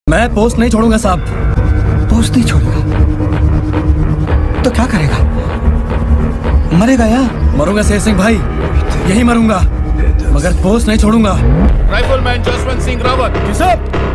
मैं पोस्ट नहीं छोड़ूंगा साहब। पोस्ट नहीं छोड़ेगा तो क्या करेगा? मरेगा या? मरूंगा शेर सिंह भाई, यही मरूंगा, मगर पोस्ट नहीं छोड़ूंगा। राइफलमैन जसवंत सिंह रावत। जी साहब।